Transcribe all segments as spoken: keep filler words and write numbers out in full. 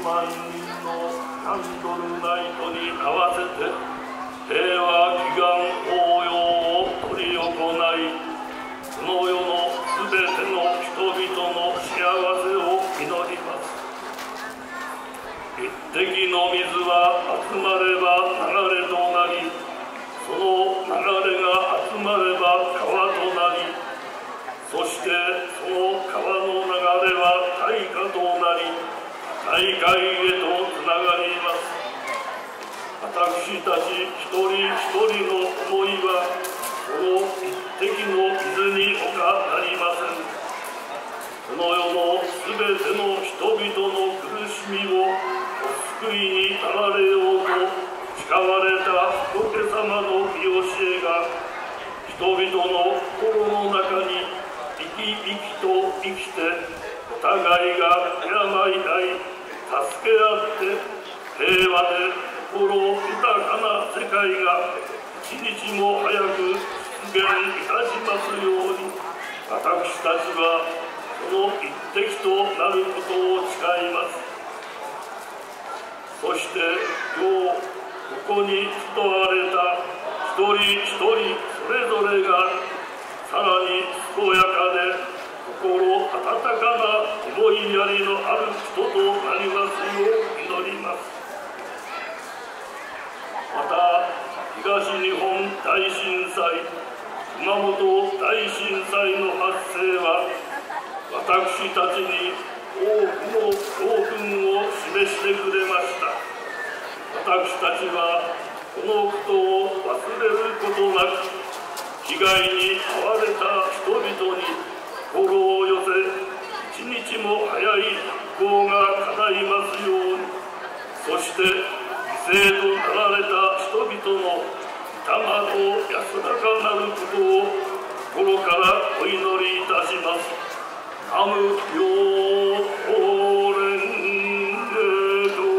万人のキャンドルナイトに合わせて平和祈願法要を執り行い、この世のすべての人々の幸せを祈ります。一滴の水は集まれば流れとなり、その流れが集まれば川となり、そしてその川の流れは大河となり、大海へとつながります。私たち一人一人の思いはこの一滴の水にほかなりません。この世のすべての人々の苦しみをお救いになられようと誓われた仏様の御教えが人々の心の中に生き生きと生きて、お互いが敬い合い助け合って平和で心豊かな世界が一日も早く実現いたしますように、私たちはその一滴となることを誓います。そして今日ここに集われた一人一人それぞれがさらに健やかで心温かな思いやりのある人となりますよう祈ります。また東日本大震災、熊本大震災の発生は私たちに多くの教訓を示してくれました。私たちはこのことを忘れることなく、被害に遭われた人々に心を寄せ、一日も早い復興が叶いますように、そして犠牲となられた人々の霊の安らかなることを心からお祈りいたします。ナムヨーレンゲド。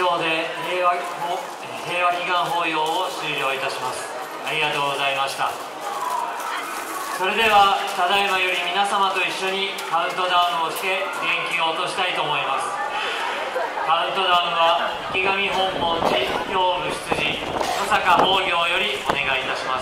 上で平和平和祈願法要を終了いたします。ありがとうございました。それではただいまより皆様と一緒にカウントダウンをして元気を落としたいと思います。カウントダウンは池上本門寺教部執事野坂法行よりお願いいたします。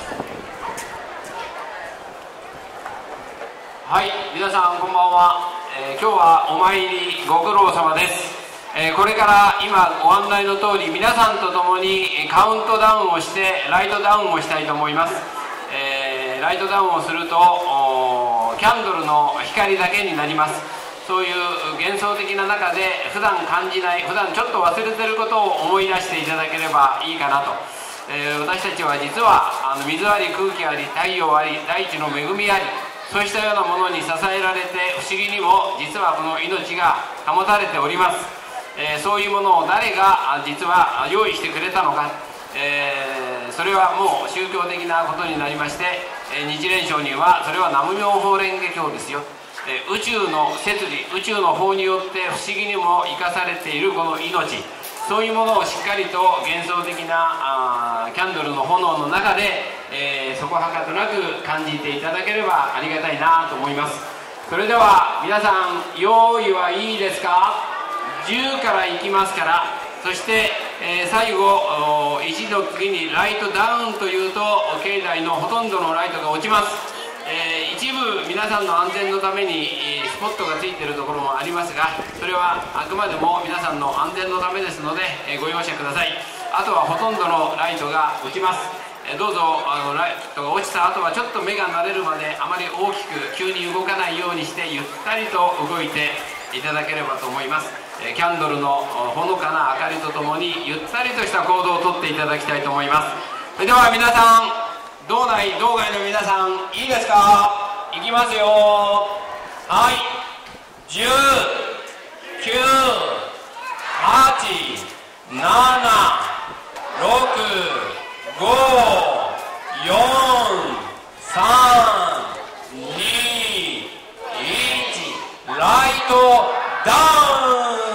はい、皆さんこんばんは。えー、今日はお参りご苦労様です。えー、これから今ご案内の通り皆さんと共にカウントダウンをしてライトダウンをしたいと思います。えー、ライトダウンをするとキャンドルの光だけになります。そういう幻想的な中で普段感じない、普段ちょっと忘れてることを思い出していただければいいかなと。えー、私たちは実はあの水あり空気あり太陽あり大地の恵みあり、そうしたようなものに支えられて不思議にも実はこの命が保たれております。えー、そういうものを誰が実は用意してくれたのか、えー、それはもう宗教的なことになりまして、えー、日蓮聖人はそれは南無妙法蓮華経ですよ。えー、宇宙の摂理、宇宙の法によって不思議にも生かされているこの命、そういうものをしっかりと幻想的なあキャンドルの炎の中で、えー、そこはかとなく感じていただければありがたいなと思います。それでは皆さん用意はいいですか？じゅうからいきますから。そして、えー、最後いちの次にライトダウンというと境内のほとんどのライトが落ちます。えー、一部皆さんの安全のためにスポットがついているところもありますが、それはあくまでも皆さんの安全のためですので、えー、ご容赦ください。あとはほとんどのライトが落ちます。えー、どうぞあのライトが落ちた後はちょっと目が慣れるまであまり大きく急に動かないようにしてゆったりと動いていただければと思います。えー、キャンドルのほのかな明かりとともにゆったりとした行動をとっていただきたいと思います。それでは皆さん、道内道外の皆さんいいですか？いきますよ。はい、じゅう、きゅう、はち、なな、ろく、ご、よん、さん、に、いち、ライトダウン。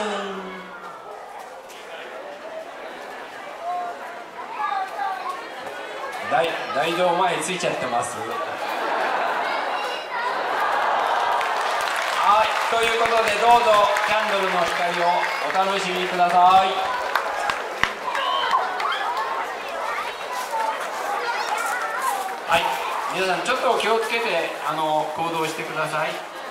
大大道前ついちゃってます。はい、ということでどうぞキャンドルの光をお楽しみください。はい、皆さんちょっと気をつけてあの行動してください。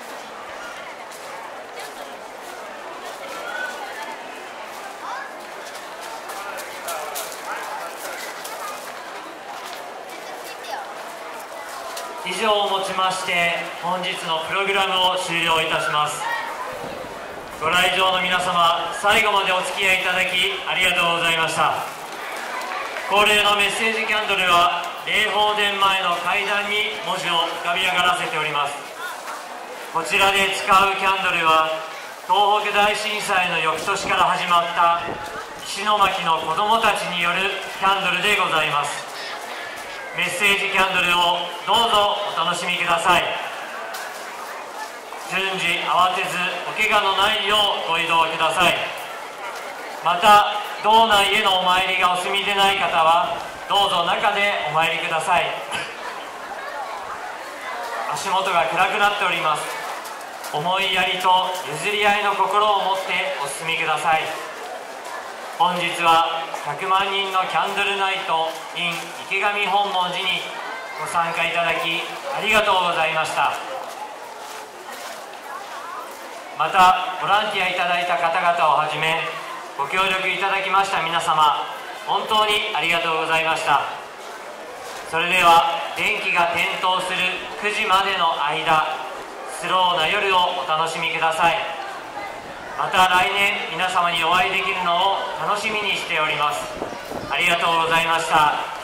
以上をもちまして本日のプログラムを終了いたします。ご来場の皆様、最後までお付き合いいただきありがとうございました。恒例のメッセージキャンドルは霊宝殿前の階段に文字を浮かび上がらせております。こちらで使うキャンドルは東北大震災の翌年から始まった石巻の子どもたちによるキャンドルでございます。メッセージキャンドルをどうぞお楽しみください。順次慌てずお怪我のないようご移動ください。また道内へのお参りがお済みでない方はどうぞ中でお参りください。足元が暗くなっております。思いやりと譲り合いの心を持ってお進みください。本日はひゃくまんにんのキャンドルナイト in 池上本門寺にご参加いただきありがとうございました。またボランティアいただいた方々をはじめご協力いただきました皆様、本当にありがとうございました。それでは電気が点灯するくじまでの間、スローな夜をお楽しみください。また来年皆様にお会いできるのを楽しみにしております。ありがとうございました。